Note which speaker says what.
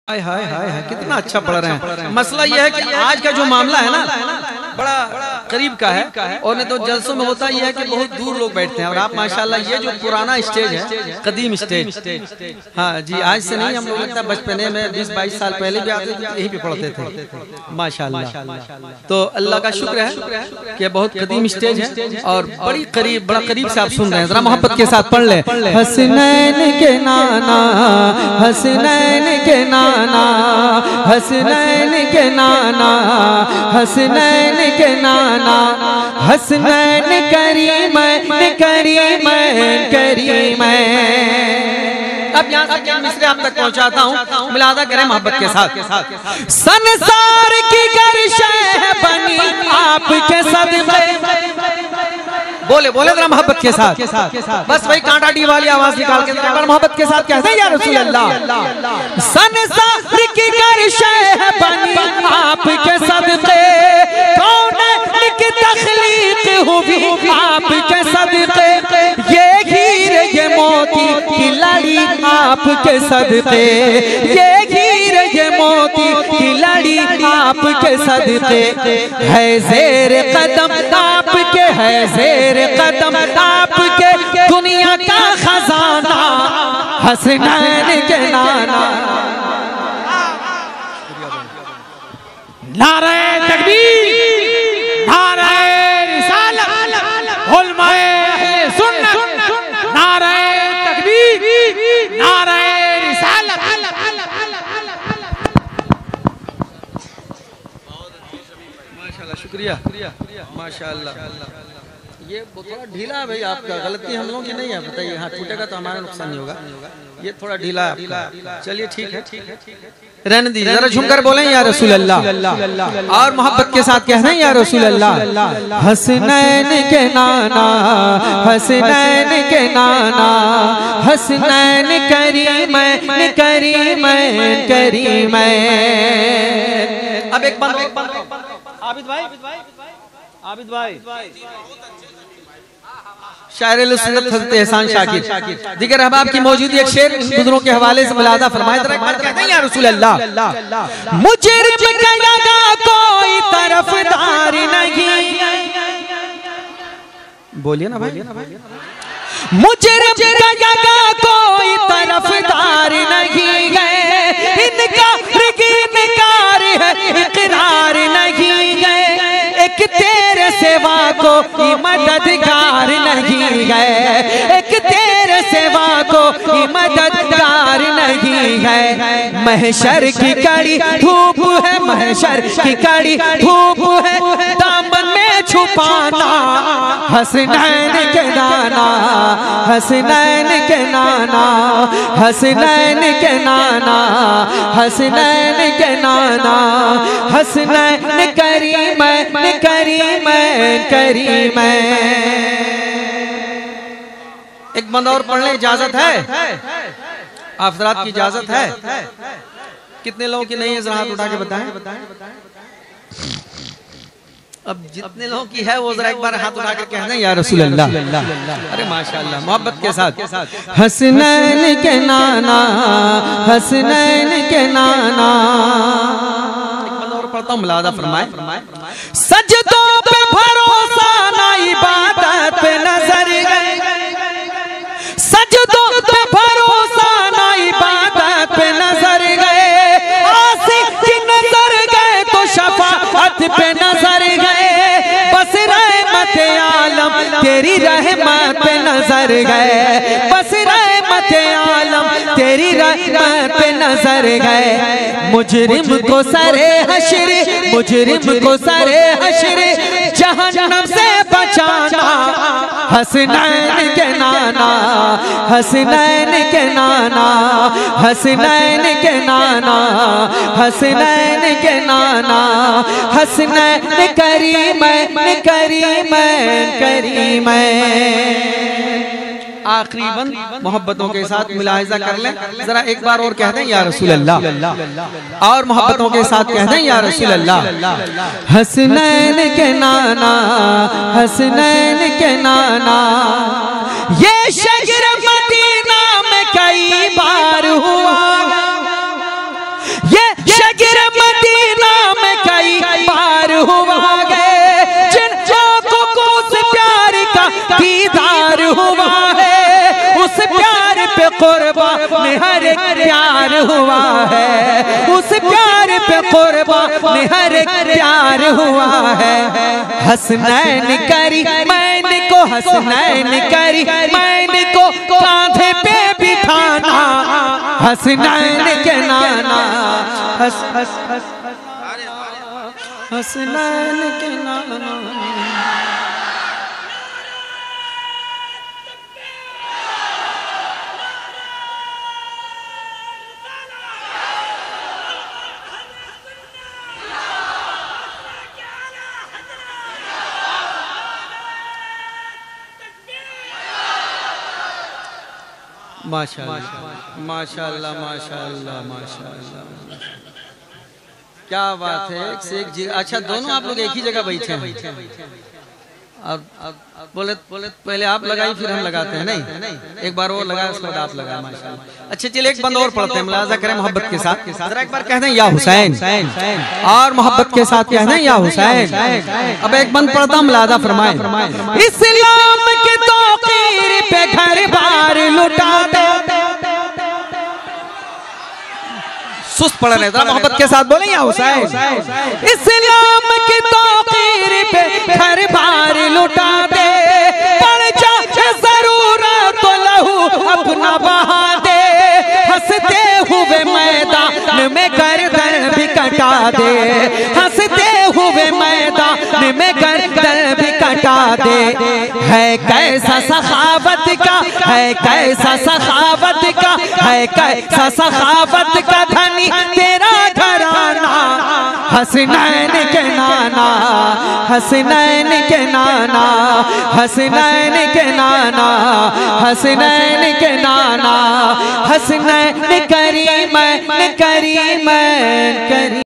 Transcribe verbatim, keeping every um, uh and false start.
Speaker 1: हाय हाय हाय हाय कितना अच्छा पढ़ रहे हैं। मसला यह है कि आज का जो मामला है ना बड़ा करीब का है, और नहीं तो जलसों में होता यह है कि बहुत दूर लोग बैठते हैं। और आप माशाल्लाह ये जो पुराना स्टेज है, कदीम स्टेज, हाँ जी, आज से नहीं, हम लोग लगता है बचपने में बीस बाईस साल पहले भी आते थे, यहीं पे पढ़ते थे माशाल्लाह। तो अल्लाह का शुक्र है कि बहुत कदीम स्टेज है और बड़ी करीब बड़ा करीब से आप सुन रहे हैं। जरा मोहब्बत के साथ पढ़ ले। हसनैन के नाना, हसनैन के नाना, हसनैन के नाना, हसनैन के नाना, हसनैन करीम करीम करीम। अब यहाँ से मिसरे आप तक पहुँचाता हूँ, मिलादा करें मोहब्बत के साथ। संसार की गर्शे बनी आपके सदक़े, बोले बोले जरा मोहब्बत के साथ, बस वही कांटा डी वाली आवाज निकाल के जरा मोहब्बत के साथ कहते हैं या रसूल अल्लाह। संसार की गर्शे बनी आपके सदक़े, कौन की तख्लीक हुई आपके सदक़े, ये हीरे ये मोती की लड़ी आपके सदक़े, ये हीरे ये मोती की लड़ी आपके सदक़े, है ज़ेर कदम आपके, है ज़ेर कदम आपके, दुनिया का खजाना हसनैन के नाना।
Speaker 2: नारे तकबीर, नारे रिसालत, उलमाए अहले सुन्नत, नारे तकबीर, नारे रिसालत।
Speaker 1: माशाल्लाह, शुक्रिया माशाल्लाह। ये थोड़ा ढीला है भाई, आपका गलती हम लोगों की नहीं है, बताइए। हाँ, टूटेगा तो हमारा नुकसान नहीं होगा, ये थोड़ा ढीला है आपका। चलिए ठीक है, रहने दीजिए। जरा झुमकर बोलें या रसूल अल्लाह, और मोहब्बत के साथ कह रहे हैं या रसूल अल्लाह। हसनैन के नाना, हसनैन के नाना, हसनैन करीम करीम करीम। अब एक बात आबिद भाई, आबिद भाई, शायर सुन्नत हज़रत एहसान शाकिर जिक्र अहबाब की मौजूदी एक शेर बुजुर्गों के हवाले से मुलादा फरमाए। कहते हैं या रसूल अल्लाह, मुजरिम का कोई तरफदार नहीं, बोलिए ना भाई, मुजरिम का कोई तरफदार नहीं है, इनका इनकार है इकरार नहीं है, एक तेरे सेवा को मददगार नहीं है, एक तेरे सेवा को मददगार नहीं है। महशर की कड़ी धूप है, महशर की कड़ी धूप है, दामन में छुपाना हसनैन के नाना, हसनैन के नाना, हसनैन के नाना, हसनैन के नाना, हसनैन करीम करीम करीम। एक बंद और पढ़ने इजाजत है, आफरात की इजाजत है। कितने लोगों की नहीं है, जरा हाथ उठा के बताएं। अब जितने लोगों की है वो जरा एक बार हाथ उठा कर कहना या रसूल अल्लाह। अरे माशाल्लाह, मोहब्बत के साथ। हसनैन के नाना, हसनैन के नाना। एक बंद और पढ़ता हूँ, मुलादा फरमाए। सजदों पे भरोसा ना इबादत पे नजर गए, सजदों पे भरोसा ना इबादत पे नजर गए, आसिफ की नजर गए तो शफाअत पे नजर गए, बस रहमत आलम तेरी रहमत पे नजर गए, बस रहमत आलम तेरी रहमत पे नजर गए। मुजरिम को सरे हश्र, मुजरिम को सरे हश्र जहन्नम से बचाना हसनैन के नाना, हसनैन के नाना, हसनैन के नाना, हसनैन के नाना, हसनैन करीम करीम करीम। आखिरी बंद मोहब्बतों के साथ मुलाहिजा कर लें, जरा एक बार और कह दें या रसूल अल्लाह, और मोहब्बतों के साथ कह दें या रसूल अल्लाह। हसनैन के नाना, हसनैन के नाना, ये शहर मदीना में कई बार हुआ, शगर मदीना में कई बार हुआ गए, जिन आंखों को उस प्यार का दीदार हुआ है, उस प्यार पे कुर्बान हर एक प्यार हुआ है, उस प्यार पे कुर्बान हर एक प्यार हुआ है। हसनैन करी मैंने को, हसनैन करी मैंने को कांधे पे बिठाना, हसनैन के नाना, हस हस हस हसनैन के नाना। माशाअल्लाह माशाअल्लाह माशाअल्लाह माशाअल्लाह, क्या बात है। एक से एक जी। अच्छा, दोनों आप लोग एक ही जगह बैठे हैं। अब अब बोले बोले पहले आप लगाई फिर हम लगाते हैं, नहीं एक बार वो लगाए उसके बाद आप लगाए, माशाअल्लाह। अच्छा चलिए एक बंद और पढ़ते हैं, मुलाजा करें मोहब्बत के साथ। जरा एक बार कह दें या हुसैन, और मोहब्बत के साथ कह दें या हुसैन। अब एक बंद पढ़ता हूं, मुलाजा फरमाएं। इस्लाम के तौकीर पे घर बार लुटाते, सुस्त पढ़ रहे, मोहब्बत के साथ बोले या हुसैन। इस्लाम की तौकीर पे घर बार लुटा दे, पड़ जाए जरूरत तो लहू अपना बहा दे, हंसते हुए मैदान में गर्दन भी कटा दे, हंसते हुए मैदान में गर्दन भी कटा दे। है कैसा सखावत का, है कैसा सखावत का, है कैसा सखावत का धनी तेरा घराना, हसनैन के नाना, हसनैन के नाना, हसनैन के नाना, हसनैन के नाना, हसनैन करी मैं करी मैं करी।